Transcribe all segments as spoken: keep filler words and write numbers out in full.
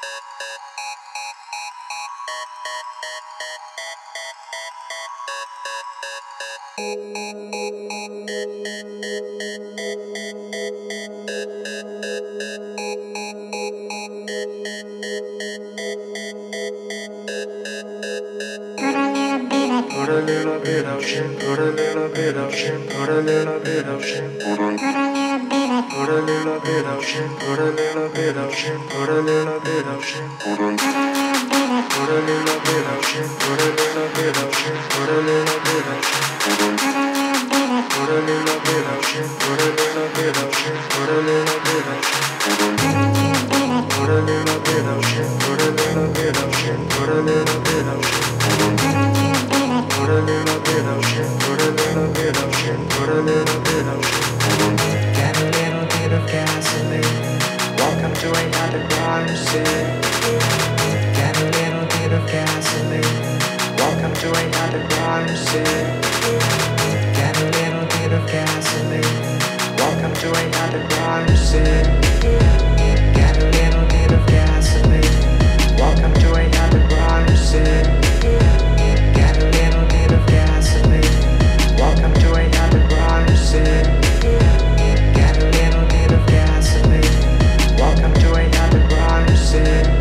Put a little bit of shit, put a little bit of shit, put a little bit of shit, put a put a little bit of shit, put a little bit of shit, put a little bit of shit, put a put a little bit of shit, put a little bit of shit, put a little bit of shit, put a put a little bit of shit, put a little bit of shit, put a little bit of shit, put a put a little bit of shit, put a little bit of shit, put a little bit of shit, put a little bit of shit, put a little bit of shit, put a little bit of shit. Get a little bit of gasoline. Welcome to another crime scene. Get a little bit of gasoline. Welcome to another crime scene. Get a little bit of gasoline. Welcome to another crime scene. Get a little bit of gasoline. Welcome to another crime scene. Get a little bit of gasoline. Welcome to another crime scene. Get a little bit of gasoline. Welcome to another crime scene.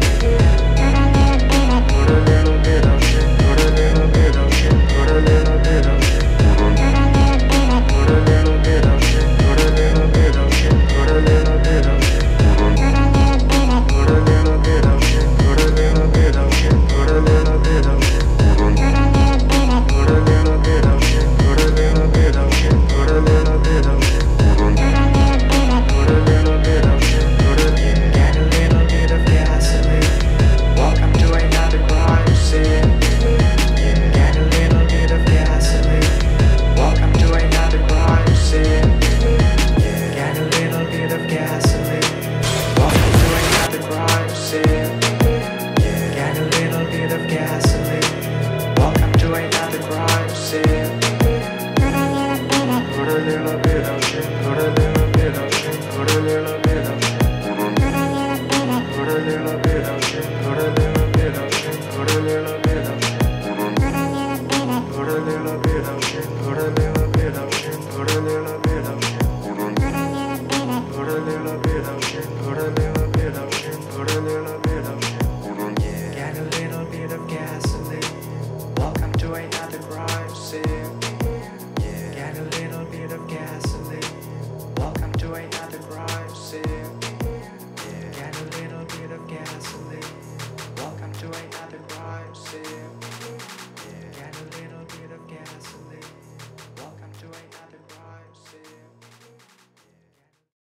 Put a little bit of shit, put a little bit of shit, put a little bit of shit. Put a little bit of shit, put a little bit of shit, put a little bit of shit. Put a little bit of shit, put a little bit of shit, put a little bit of shit. Put a little bit of shit, put a little bit of shit, put a little bit of shit. Put a little bit of shit, put a get a little bit of gasoline. Welcome to another crime scene. Get a little bit of gasoline. Welcome to another crime scene. Get a little bit of gasoline. Welcome to another crime scene. Get a little bit of gasoline. Welcome to another crime scene. Put a little bit of shit, put a little bit of shit, put a little bit of shit. Put a little bit of shit, put a little bit of shit, put a little bit of shit. Put a little bit of shit, put a little bit of shit, put a little bit of shit. Put a little bit of shit, put a little bit of shit, put a little bit of shit. Get a little bit of gasoline. Welcome to another crime scene. Get a little bit of gasoline. Welcome to another